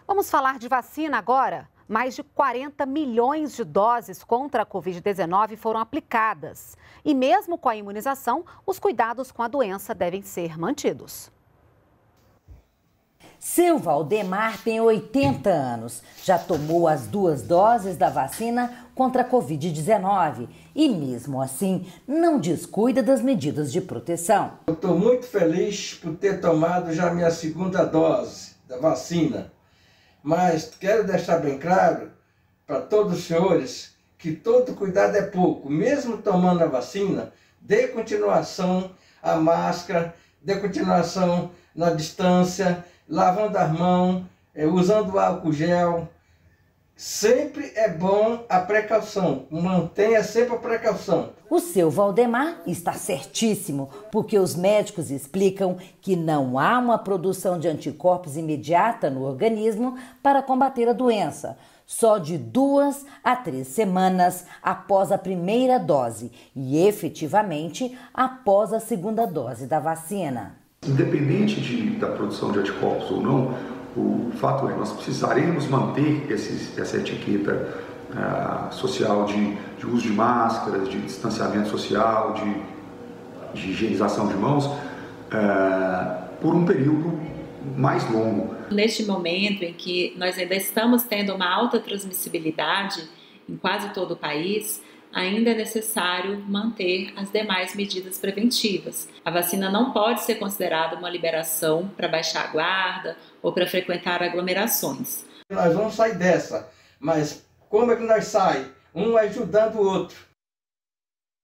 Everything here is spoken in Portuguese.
Vamos falar de vacina agora? Mais de 40 milhões de doses contra a Covid-19 foram aplicadas. E mesmo com a imunização, os cuidados com a doença devem ser mantidos. Seu Valdemar tem 80 anos, já tomou as 2 doses da vacina contra a Covid-19 e mesmo assim não descuida das medidas de proteção. Eu estou muito feliz por ter tomado já minha 2ª dose da vacina, mas quero deixar bem claro para todos os senhores que todo cuidado é pouco. Mesmo tomando a vacina, dê continuação à máscara, dê continuação na distância, lavando as mãos, usando álcool gel. Sempre é bom a precaução, mantenha sempre a precaução. O seu Valdemar está certíssimo, porque os médicos explicam que não há uma produção de anticorpos imediata no organismo para combater a doença. Só de 2 a 3 semanas após a primeira dose e efetivamente após a 2ª dose da vacina. Independente da produção de anticorpos ou não, o fato é que nós precisaremos manter essa etiqueta social de uso de máscaras, de distanciamento social, de higienização de mãos, por um período mais longo. Neste momento em que nós ainda estamos tendo uma alta transmissibilidade em quase todo o país, ainda é necessário manter as demais medidas preventivas. A vacina não pode ser considerada uma liberação para baixar a guarda ou para frequentar aglomerações. Nós vamos sair dessa, mas como é que nós saímos? Um ajudando o outro.